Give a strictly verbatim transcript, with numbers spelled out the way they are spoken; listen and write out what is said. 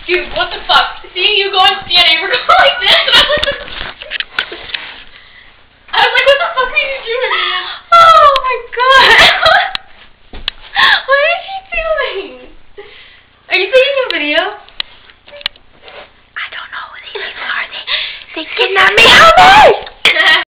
Dude, what the fuck? Seeing you go and Sienna, you were going like this, and I was like, I was like, what the fuck are you doing, man? Oh my god. What is she doing? Are you taking a video? I don't know who these people are. They, they kidnapped me. Help me!